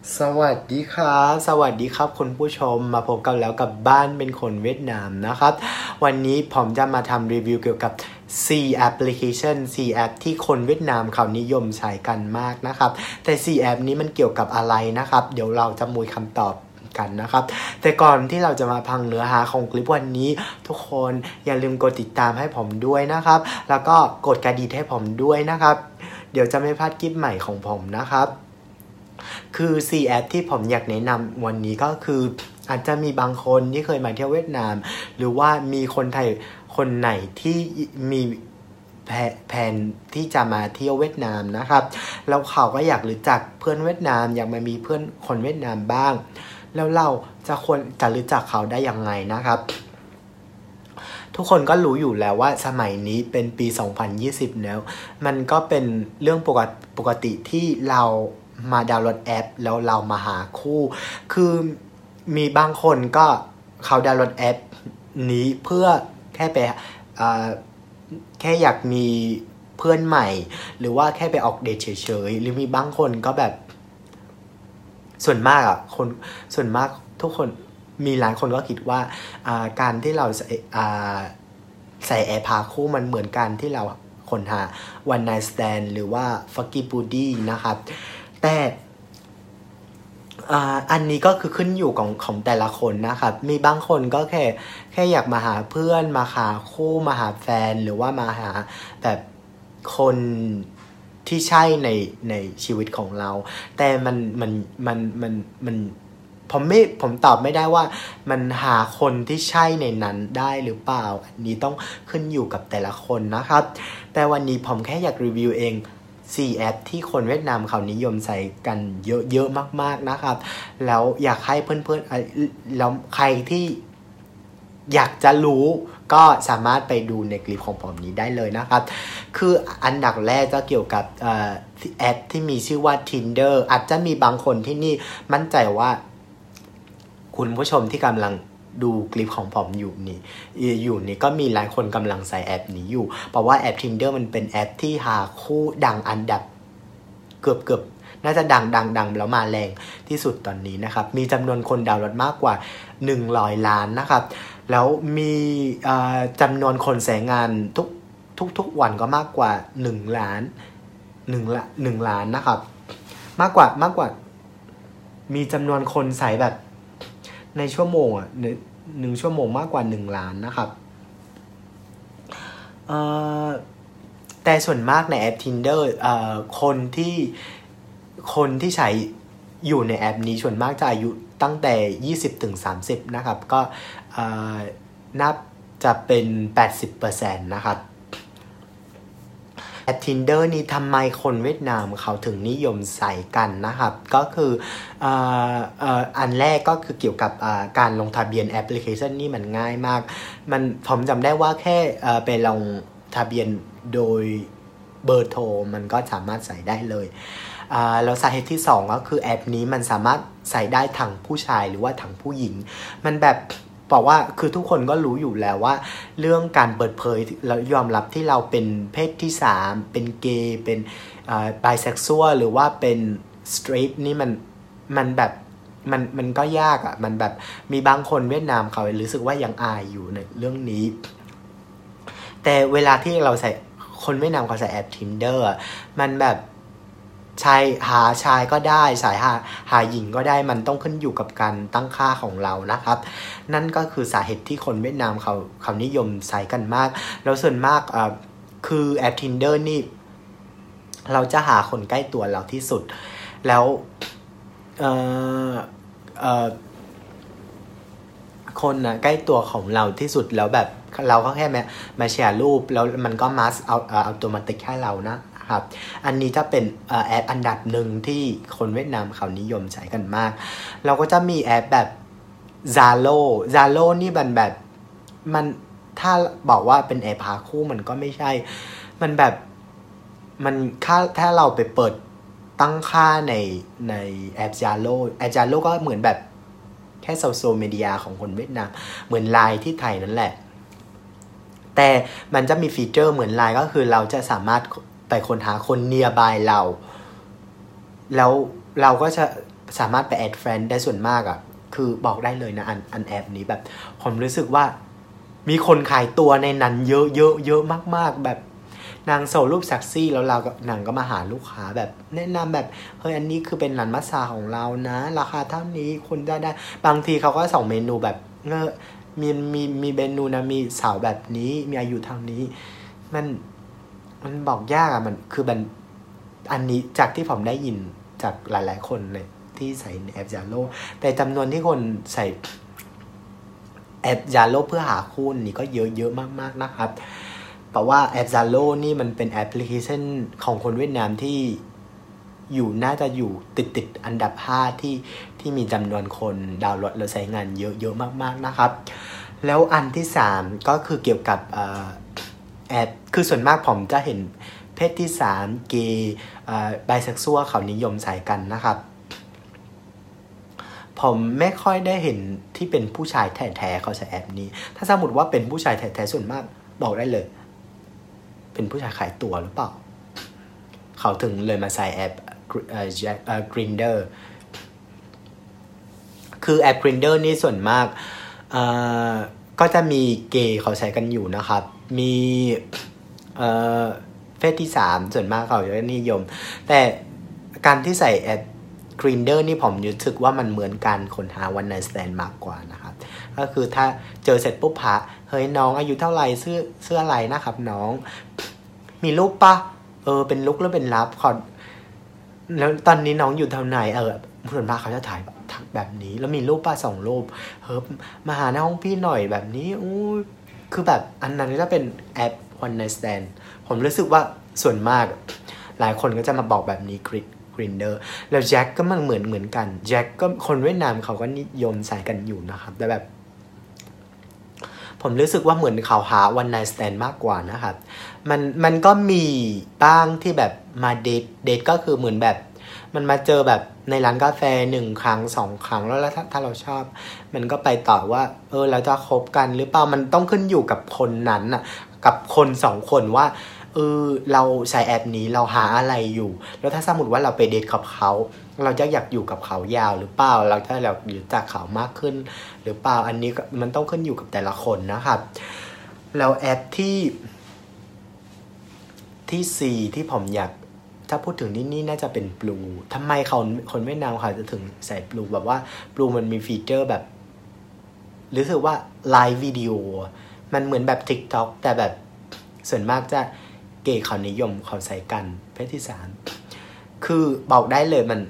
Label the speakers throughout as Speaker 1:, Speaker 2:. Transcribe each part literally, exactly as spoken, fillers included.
Speaker 1: สวัสดีครับสวัสดีครับคุณผู้ชมมาพบกันแล้วกับบ้านเป็นคนเวียดนามนะครับวันนี้ผมจะมาทำรีวิวเกี่ยวกับ C application C app ที่คนเวียดนามเขานิยมใช้กันมากนะครับแต่ C app นี้มันเกี่ยวกับอะไรนะครับเดี๋ยวเราจะมุยคำตอบกันนะครับแต่ก่อนที่เราจะมาพังเนื้อหาของคลิปวันนี้ทุกคนอย่าลืมกดติดตามให้ผมด้วยนะครับแล้วก็กดกระดิ่งให้ผมด้วยนะครับเดี๋ยวจะไม่พลาดคลิปใหม่ของผมนะครับคือ C app ที่ผมอยากแนะนำวันนี้ก็คืออาจจะมีบางคนที่เคยมาเที่ยวเวียดนามหรือว่ามีคนไทยคนไหนที่มีแผนที่จะมาเที่ยวเวียดนามนะครับแล้วเขาก็อยากรู้จักเพื่อนเวียดนามอยากมามีเพื่อนคนเวียดนามบ้างแล้วเราจะควรจะรู้จักเขาได้ยังไงนะครับทุกคนก็รู้อยู่แล้วว่าสมัยนี้เป็นปีสองพันยี่สิบแล้วมันก็เป็นเรื่องปกติปกติที่เรามาดาวน์โหลดแอปแล้วเรามาหาคู่คือมีบางคนก็เขาดาวน์โหลดแอปนี้เพื่อแค่ไปแค่อยากมีเพื่อนใหม่หรือว่าแค่ไปออกเดทเฉยๆหรือมีบางคนก็แบบส่วนมากอ่ะคนส่วนมากทุกคนมีหลายคนก็คิดว่าการที่เราใส่ใส่แอปหาคู่มันเหมือนกันที่เราคนหา one night stand หรือว่า fucky buddy นะครับแต่อันนี้ก็คือขึ้นอยู่ของของแต่ละคนนะครับมีบางคนก็แค่แค่อยากมาหาเพื่อนมาหาคู่มาหาแฟนหรือว่ามาหาแบบคนที่ใช่ในในชีวิตของเราแต่มันมันมันมันมันผมไม่ผมตอบไม่ได้ว่ามันหาคนที่ใช่ในนั้นได้หรือเปล่าอันนี้ต้องขึ้นอยู่กับแต่ละคนนะครับแต่วันนี้ผมแค่อยากรีวิวเองสี่แอปที่คนเวียดนามเขานิยมใส่กันเยอะๆมากๆนะครับแล้วอยากให้เพื่อนๆแล้วใครที่อยากจะรู้ก็สามารถไปดูในคลิปของผมนี้ได้เลยนะครับคืออันดับแรกจะเกี่ยวกับแอปที่มีชื่อว่า Tinder อาจจะมีบางคนที่นี่มั่นใจว่าคุณผู้ชมที่กำลังดูคลิปของผมอยู่นี่อยู่นี่ก็มีหลายคนกำลังใส่แอปนี้อยู่เพราะว่าแอป Tinder มันเป็นแอปที่หาคู่ดังอันดับเกือบเกือบน่าจะดังดังดังแล้วมาแรงที่สุดตอนนี้นะครับมีจำนวนคนดาวน์โหลดมากกว่าหนึ่งร้อยล้านนะครับแล้วมีจำนวนคนใช้งานทุกทุกทุกวันก็มากกว่าหนึ่งล้านหนึ่งละหนึ่งล้านนะครับมากกว่ามากกว่ามีจำนวนคนใช้แบบในชั่วโมงอ่ะหนึ่งชั่วโมงมากกว่าหนึ่งล้านนะครับแต่ส่วนมากในแอป Tinder คนที่คนที่ใช้อยู่ในแอปนี้ส่วนมากจะอายุตั้งแต่ยี่สิบถึงสามสิบนะครับก็นับจะเป็น แปดสิบเปอร์เซ็นต์ นะครับแอป Tinder นี้ทำไมคนเวียดนามเขาถึงนิยมใส่กันนะครับก็คืออ่าอ่าอันแรกก็คือเกี่ยวกับการลงทะเบียนแอปพลิเคชันนี่มันง่ายมากมันผมจำได้ว่าแค่ไปลงทะเบียนโดยเบอร์โทรมันก็สามารถใส่ได้เลยแล้วสาเหตุที่สองก็คือแอปนี้มันสามารถใส่ได้ทั้งผู้ชายหรือว่าทั้งผู้หญิงมันแบบบอกว่าคือทุกคนก็รู้อยู่แล้วว่าเรื่องการเปิดเผยแล้วยอมรับที่เราเป็นเพศที่สามเป็นเกย์เป็นไบเซ็กชวลหรือว่าเป็นสเตรทนี่มันมันแบบมันมันก็ยากอ่ะมันแบบมีบางคนเวียดนามเขารู้สึกว่ายังอายอยู่ในเรื่องนี้แต่เวลาที่เราใส่คนเวียดนามเขาใส่แอป Tinder อ่ะมันแบบชายหาชายก็ได้สายหาหาหญิงก็ได้มันต้องขึ้นอยู่กับการตั้งค่าของเรานะครับนั่นก็คือสาเหตุที่คนเวียดนามเขาเขานิยมใช้กันมากแล้วส่วนมากอ่าคือแอป Tinder นี่เราจะหาคนใกล้ตัวเราที่สุดแล้วเอ่อเอ่อคนนะใกล้ตัวของเราที่สุดแล้วแบบเราก็แค่มามาแชร์รูปแล้วมันก็มาสเอาอัตโนมัติให้เรานะครับอันนี้จะเป็นแอปอันดับหนึ่งที่คนเวียดนามเขานิยมใช้กันมากเราก็จะมีแอปแบบ Zalo Zalo นี่มันแบบมันถ้าบอกว่าเป็นแอปหาคู่มันก็ไม่ใช่มันแบบมันค่าถ้าเราไปเปิดตั้งค่าในในแอป Zalo แอป Zalo ก็เหมือนแบบแค่โซเชียลมีเดียของคนเวียดนามเหมือน ไลน์ ที่ไทยนั่นแหละแต่มันจะมีฟีเจอร์เหมือน ไลน์ ก็คือเราจะสามารถไปค้นหาคน nearby เราแล้วเราก็จะสามารถไปแอดแฟนได้ส่วนมากอ่ะคือบอกได้เลยนะอันอันแอปนี้แบบผมรู้สึกว่ามีคนขายตัวในนั้นเยอะเยอะเยอะมากๆแบบนางโชว์รูปเซ็กซี่แล้วเราก็นางก็มาหาลูกค้าแบบแนะนำแบบเฮ้ยอันนี้คือเป็นร้านมัสซาของเรานะราคาเท่านี้คุณได้ได้บางทีเขาก็ส่งเมนูแบบเออมีมีมีเมนูนะมีสาวแบบนี้มีอายุเท่านี้มันมันบอกยากอะมันคือมันอันนี้จากที่ผมได้ยินจากหลายๆคนเลยที่ใส่ในแอป Zalo แต่จำนวนที่คนใส่แอป Zalo เพื่อหาคู่นี่ก็เยอะๆมากๆนะครับเพราะว่าแอป Zalo นี่มันเป็นแอปพลิเคชันของคนเวียดนามที่อยู่น่าจะอยู่ติดติดอันดับห้าที่ที่มีจำนวนคนดาวน์โหลดและใช้งานเยอะๆมากๆนะครับแล้วอันที่สามก็คือเกี่ยวกับแอปคือส่วนมากผมจะเห็นเพศที่สามเกย์ไบเซ็กชวลเขานิยมใส่กันนะครับผมไม่ค่อยได้เห็นที่เป็นผู้ชายแท้ๆเขาใช้แอปนี้ถ้าสมมติว่าเป็นผู้ชายแท้ๆส่วนมากบอกได้เลยเป็นผู้ชายขายตัวหรือเปล่าเขาถึงเลยมาใส่แอปเอ่อ Grindr คือแอป Grindr นี่ส่วนมากเอ่อก็จะมีเกย์เขาใช้กันอยู่นะครับมีเอ่อเพศที่สามส่วนมากเขาจะนิยมแต่การที่ใส่แอป Grindr นี่ผมรู้สึกว่ามันเหมือนการค้นหา one night stand มากกว่านะครับก็คือถ้าเจอเสร็จปุ๊บหาเฮ้ยน้องอายุเท่าไหร่เสื้อเสื้ออะไรนะครับน้องมีลูกปะเออเป็นลุกแล้วเป็นลับขอแล้วตอนนี้น้องอยู่เท่าไหนเออส่วนมากเขาจะถ่ายทักแบบนี้แล้วมีรูปป้าสองรูปเฮ้ยมาหาหน้าห้องพี่หน่อยแบบนี้อู้คือแบบอันนั้นก็เป็นแอป one night stand ผมรู้สึกว่าส่วนมากหลายคนก็จะมาบอกแบบนี้ Grindr แล้วแจ็คก็มันเหมือนเหมือนกันแจ็คก็คนเวียดนามเขาก็นิยมใส่กันอยู่นะครับแต่แบบผมรู้สึกว่าเหมือนเขาหา one night stand มากกว่านะครับมันมันก็มีบ้างที่แบบมาเดทเดทก็คือเหมือนแบบมันมาเจอแบบในร้านกาแฟหนึ่งครั้งสองครั้งแล้วถ้าถ้าเราชอบมันก็ไปต่อว่าเออเราจะคบกันหรือเปล่ามันต้องขึ้นอยู่กับคนนั้นน่ะกับคนสองคนว่าเออเราใช้แอปนี้เราหาอะไรอยู่แล้วถ้าสมมติว่าเราไปเดทกับเขาเราจะอยากอยู่กับเขายาวหรือเปล่าเราจะอยากรู้จักเขามากขึ้นหรือเปล่าอันนี้มันต้องขึ้นอยู่กับแต่ละคนนะครับแล้วแอปที่ที่สี่ที่ผมอยากถ้าพูดถึงนี่นี่น่าจะเป็น Blue ทำไมเขาคนเวียดนามเขาจะถึงใส่ Blue แบบว่า Blue มันมีฟีเจอร์แบบรู้สึกว่าไลฟ์วิดีโอมันเหมือนแบบ TikTok แต่แบบส่วนมากจะเกย์เขานิยมเขาใส่กันเพศที่สามคือบอกได้เลยมัน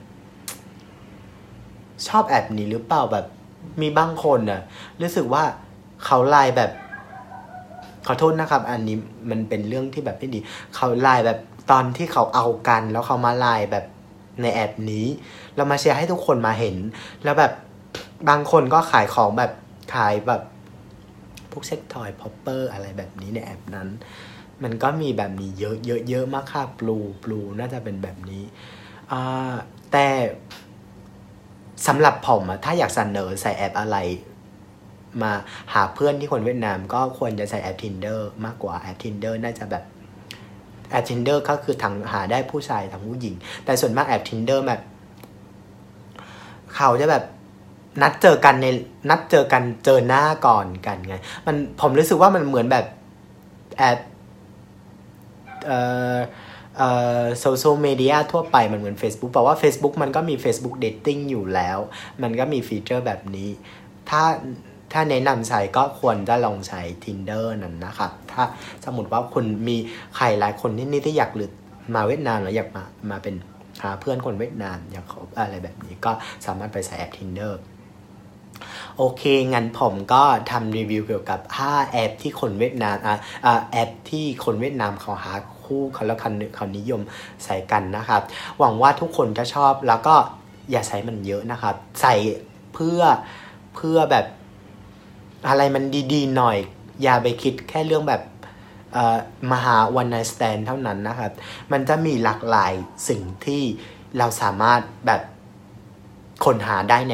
Speaker 1: ชอบแอปนี้หรือเปล่าแบบมีบางคนน่ะรู้สึกว่าเขาไลน์แบบขอโทษนะครับอันนี้มันเป็นเรื่องที่แบบไม่ดีเขาไลน์แบบตอนที่เขาเอากันแล้วเขามาไลน์แบบในแอปนี้เรามาแชร์ให้ทุกคนมาเห็นแล้วแบบบางคนก็ขายของแบบขายแบบพวกเซ็กทอยพ็อปเปอร์อะไรแบบนี้ในแอปนั้นมันก็มีแบบนี้เยอะเยอะเยอะมากค่ะบลูบลูน่าจะเป็นแบบนี้อ่าแต่สำหรับผมอะถ้าอยากเสนอใส่แอปอะไรมาหาเพื่อนที่คนเวียดนามก็ควรจะใส่แอป Tinder มากกว่าแอป Tinder น่าจะแบบแอป Tinder ก็คือทั้งหาได้ผู้ชายทั้งผู้หญิงแต่ส่วนมากแอป Tinder แบบเขาจะแบบนัดเจอกันในนัดเจอกันเจอหน้าก่อนกันไงมันผมรู้สึกว่ามันเหมือนแบบแอปเอ่อเอ่อโซเชียลมีเดียทั่วไปมันเหมือน Facebook เพราะว่า Facebook มันก็มี Facebook Dating อยู่แล้วมันก็มีฟีเจอร์แบบนี้ถ้าถ้าแนะนำใช้ก็ควรจะลองใช้ Tinder นั่นนะครับถ้าสมมติว่าคุณมีใครหลายคนที่นี่ที่อยากหรือมาเวียดนามหรืออยากมามาเป็นหาเพื่อนคนเวียดนามอยากคบอะไรแบบนี้ก็สามารถไปใช้แอป Tinder โอเคงั้นผมก็ทำรีวิวเกี่ยวกับห้าแอปที่คนเวียดนามอ่ะอ่ะแอปที่คนเวียดนามเขาหาคู่เขาแล้วเขานิยมใส่กันนะครับหวังว่าทุกคนจะชอบแล้วก็อย่าใช้มันเยอะนะครับใส่เพื่อเพื่อแบบอะไรมันดีๆหน่อยอย่าไปคิดแค่เรื่องแบบเอ่อมาหา one night stand เท่านั้นนะครับมันจะมีหลากหลายสิ่งที่เราสามารถแบบค้นหาได้ใน